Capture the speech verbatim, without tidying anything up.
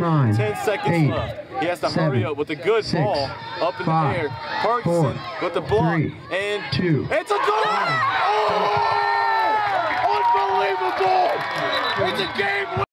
nine, ten seconds eight, left. He has to seven, hurry up with a good six, ball up in five, the air. Ferguson four, with the block. three, and two, it's a goal! Oh! Unbelievable! It's a game